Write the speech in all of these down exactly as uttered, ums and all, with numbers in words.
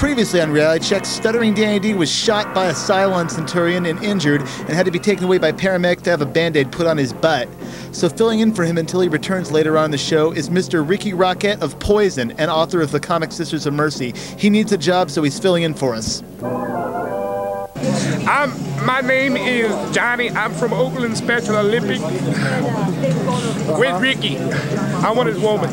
Previously on Reality Check, stuttering Danny D was shot by a Cylon Centurion and injured and had to be taken away by paramedic to have a Band-Aid put on his butt. So filling in for him until he returns later on in the show is Mister Rikki Rockett of Poison and author of the comic Sisters of Mercy. He needs a job, so he's filling in for us. I'm, my name is Johnny. I'm from Oakland Special Olympics with Ricky. I want his woman.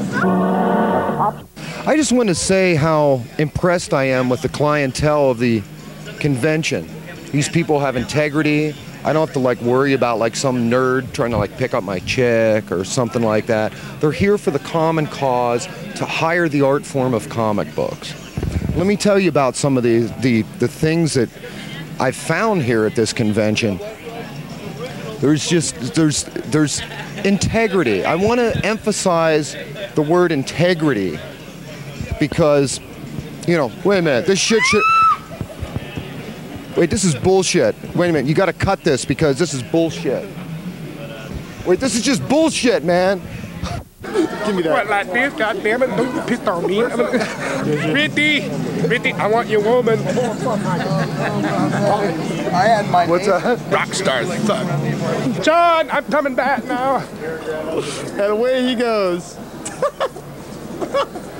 I just want to say how impressed I am with the clientele of the convention. These people have integrity. I don't have to like worry about like some nerd trying to like pick up my chick or something like that. They're here for the common cause to hire the art form of comic books. Let me tell you about some of the, the, the things that I found here at this convention. There's just, there's, there's integrity. I want to emphasize the word integrity because, you know, wait a minute, this shit should, wait, this is bullshit. Wait a minute, you gotta cut this because this is bullshit. Wait, this is just bullshit, man. Give me that. What, like this? God damn it, don't piss on me. Ricky, Ricky, I want your woman. I had my What's that? Rock stars, fuck. John, I'm coming back now. And away he goes.